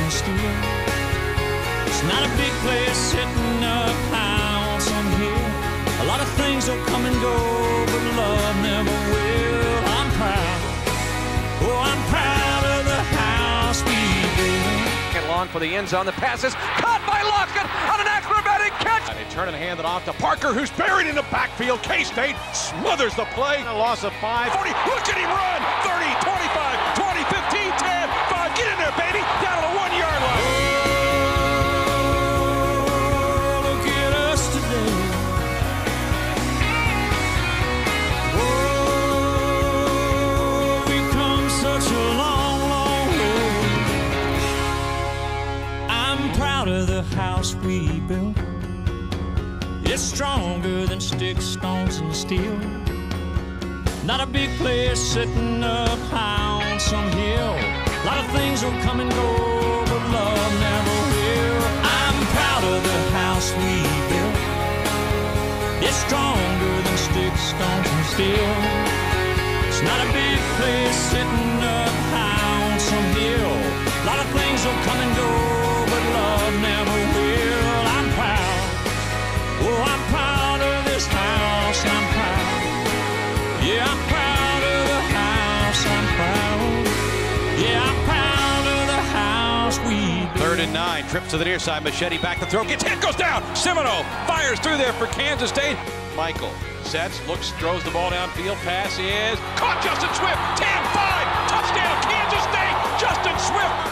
and steel. It's not a big place sitting up high on some hill. A lot of things will come and go, but love never will. I'm proud, oh, I'm proud of the house we built. Long for the end zone, the pass is caught by Lockett on an acrobatic catch. And they turn and hand it off to Parker, who's buried in the backfield. K-State smothers the play. A loss of 5. 40, look at him run! 30, 25, 20, 15, 10, 5. Get in there, baby! Down to the 1 yard line. Oh, look at us today. Oh, we've come such a long, long way. I'm proud of the house we built. It's stronger than sticks, stones, and steel. Not a big place sitting up high on some hill. A lot of things will come and go, but love never will. I'm proud of the house we built. It's stronger than sticks, stones, and steel. It's not a big place sitting up high on some hill. A lot of things will come and go, but love never will. I'm proud, oh, I'm proud of this house. I'm proud, yeah, I'm proud of the house. I'm proud, yeah, I'm proud of the house we built. 3rd and 9, trips to the near side, Machete back to throw, gets hit, goes down. Semino fires through there for Kansas State. Michael sets, looks, throws the ball downfield. Pass is caught. Justin Swift, 10-5, touchdown, Kansas State. Justin Swift